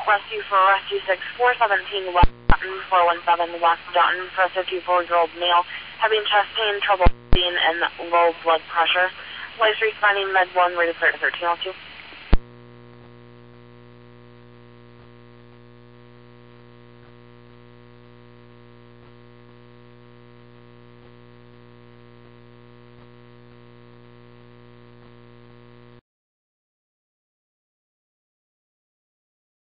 rescue for rescue 6417 West Dutton, 417 West Dutton for a 54-year-old male having chest pain, trouble breathing, and low blood pressure. Life responding med 1, rated 13 also.